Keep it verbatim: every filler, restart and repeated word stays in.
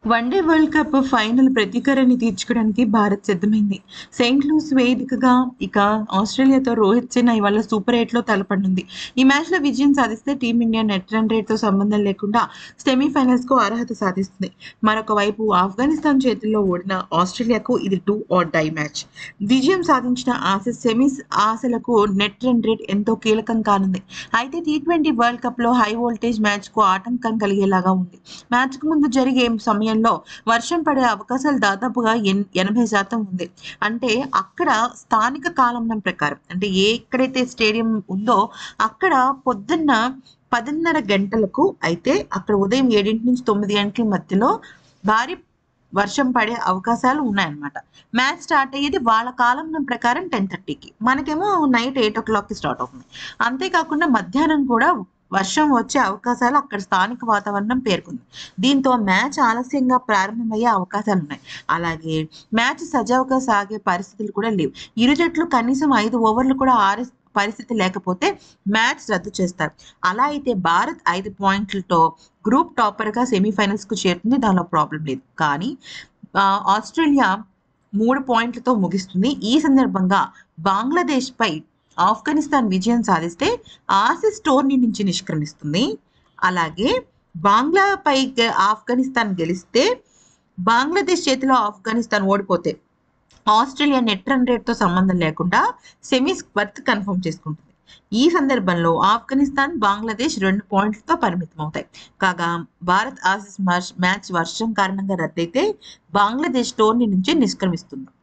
One day world cup final ప్రతీకారాన్ని తీర్చుకోవడానికి భారత్ సిద్ధమైంది. సెయింట్ లూయిస్ వేదికగా ఇక ఆస్ట్రేలియాతో రోహిత్ శర్మ ఇవాళ సూపర్ ఎయిట్‌లో తలపడనుంది. ఈ మ్యాచ్‌లో విజయం సాధిస్తే టీమిండియా నెట్ రన్ రేట్‌తో సంబంధం లేకుండా సెమీఫైనల్స్‌కు అర్హత సాధిస్తుంది. మరొక వైపు ఆఫ్ఘనిస్తాన్ చేతుల్లో ఓడిన ఆస్ట్రేలియాకు ఇది డూ ఆర్ డై మ్యాచ్. విజయం సాధించిన ఆసీస్ సెమీస్ ఆశలకు నెట్ రన్ రేట్ ఎంతో కీలకం కానుంది. అయితే టీ ట్వంటీ వరల్డ్ కప్‌లో హై వోల్టేజ్ మ్యాచ్‌కు ఆటంకం కలిగేలాగా ఉంది. మ్యాచ్‌కు ముందు జరిగే సమయంలో వర్షం పడే అవకాశాలు దాదాపుగా ఎన్ ఎనభై శాతం ఉంది. అంటే అక్కడ స్థానిక కాలమానం ప్రకారం అంటే ఏ ఎక్కడైతే స్టేడియం ఉందో అక్కడ పొద్దున్న పదిన్నర గంటలకు అయితే అక్కడ ఉదయం ఏడు నుంచి తొమ్మిది గంటల మధ్యలో భారీ వర్షం పడే అవకాశాలు ఉన్నాయన్నమాట. మ్యాచ్ స్టార్ట్ అయ్యేది వాళ్ళ కాలమానం ప్రకారం పది ముప్పైకి. మనకేమో నైట్ ఎనిమిది గంటలకి స్టార్ట్ అవుతుంది. అంతేకాకుండా మధ్యాహ్నం కూడా వర్షం వచ్చే అవకాశాలు అక్కడ స్థానిక వాతావరణం పేర్కొంది. దీంతో మ్యాచ్ ఆలస్యంగా ప్రారంభమయ్యే అవకాశాలున్నాయి. అలాగే మ్యాచ్ సజావుగా సాగే పరిస్థితులు కూడా లేవు. ఇరు జట్లు కనీసం ఐదు ఓవర్లు కూడా ఆడే పరిస్థితి లేకపోతే మ్యాచ్ రద్దు చేస్తారు. అలా అయితే భారత్ ఐదు పాయింట్లతో గ్రూప్ టాపర్‌గా సెమీఫైనల్స్‌కు చేరుతుంది. దానిలో ప్రాబ్లమ్ లేదు. కానీ ఆహ్, ఆస్ట్రేలియా మూడు పాయింట్లతో ముగిస్తుంది. ఈ సందర్భంగా బంగ్లాదేశ్‌పై ఆఫ్ఘనిస్తాన్ విజయం సాధిస్తే ఆసీస్ టోర్నీ నుంచి నిష్క్రమిస్తుంది. అలాగే బంగ్లాపై గె ఆఫ్ఘనిస్తాన్ గెలిస్తే బంగ్లాదేశ్ చేతిలో ఆఫ్ఘనిస్తాన్ ఓడిపోతే ఆస్ట్రేలియా నెట్ రన్ రేట్‌తో సంబంధం లేకుండా సెమీస్ బర్త్ కన్ఫర్మ్ చేసుకుంటుంది. ఈ సందర్భంలో ఆఫ్ఘనిస్తాన్, బంగ్లాదేశ్ రెండు పాయింట్లతో పరిమితమవుతాయి. కాగా భారత్ ఆసీస్ మ్యాచ్ మ్యాచ్ వర్షం కారణంగా రద్దయితే బంగ్లాదేశ్ టోర్నీ నుంచి నిష్క్రమిస్తుంది.